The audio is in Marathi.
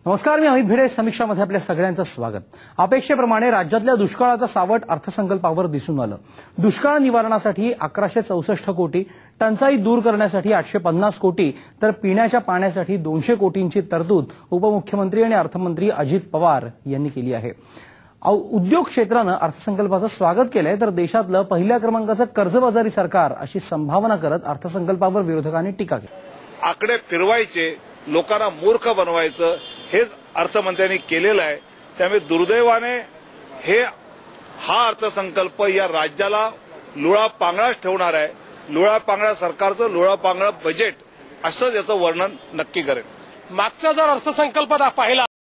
नमस्कार, मी अमित भिडे. समीक्षामध्ये आपल्या सगळ्यांचं स्वागत. अपेक्षेप्रमाणे राज्यातल्या दुष्काळाचं सावट अर्थसंकल्पावर दिसून आलं. दुष्काळ निवारणासाठी 1164 कोटी, टंचाई दूर करण्यासाठी 850 कोटी तर पिण्याच्या पाण्यासाठी 200 कोटींची तरतूद उपमुख्यमंत्री आणि अर्थमंत्री अजित पवार यांनी केली आहे. उद्योग क्षेत्रानं अर्थसंकल्पाचं स्वागत केलंय, तर देशातलं पहिल्या क्रमांकाचं कर्जबाजारी सरकार अशी संभावना करत अर्थसंकल्पावर विरोधकांनी टीका केली. आकडे फिरवायचे, लोकांना मूर्ख बनवायचं हेच अर्थमंत्र्यांनी केलेलं आहे. त्यामुळे दुर्दैवाने हा अर्थसंकल्प या राज्याला लुळा पांगळाच ठेवणार आहे. लुळा पांगळा सरकारचं लुळा पांगळा बजेट असं याचं वर्णन नक्की करेल. मागचा जर अर्थसंकल्प पाहिला